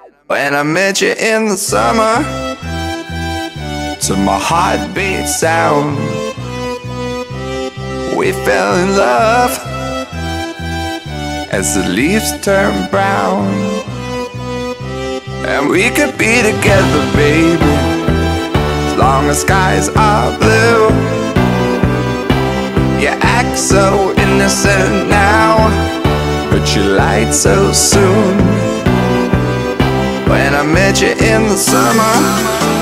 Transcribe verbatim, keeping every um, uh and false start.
When I met you in the summer, to my heartbeat sound, we fell in love as the leaves turn brown. And we could be together, baby, as long as skies are blue. You act so innocent now, but you lied so soon. When I met you in the summer,